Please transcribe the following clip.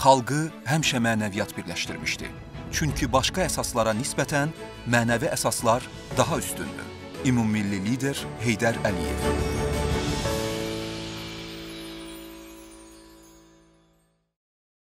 xalqı həmişə mənəviyyat birləşdirmişdi. Çünki başqa əsaslara nisbətən mənəvi əsaslar daha üstündür. Ümummilli lider Heydər Əliyev.